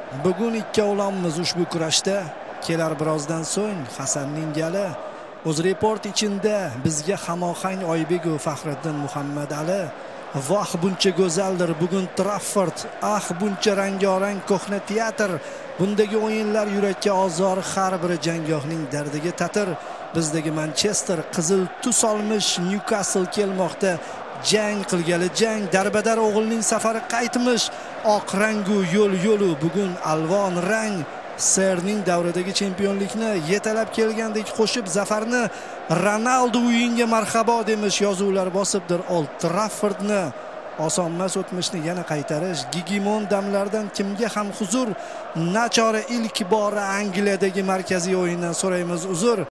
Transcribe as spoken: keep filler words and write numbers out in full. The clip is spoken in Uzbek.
Bugun ikkovlonmiz ushbu kurashda. Kelar birozdan so'ng Hasanning gali. O'zreport ichida bizga hamohang Oybekov Faxriddin Muhammadali. Voh buncha go'zaldir bugun Trafford. Ah buncha rangorang ko'hna teatr. Bundagi o'yinlar yurakka ozor, har biri janggohning dardiga ta'tir. Bizdagi Manchester qizil tus olmish Newcastle kelmoqda. Jang qilgali jang, darbadar o'g'ilning safari qaytmish. Oq rangu yo'l yo'lu bugun alvon rang. Serning davridagi chempionlikni yetalab kelgandek qo'shib zafarni Ronaldo uyinga marhabo demish yozuvlar bosibdir. Old Traffordni osonmas o'tmishni yana qaytarish, Gigimon damlardan kimga ham huzur, nachora ilk bora Angliyadagi markaziy o'yindan so'raymiz uzr.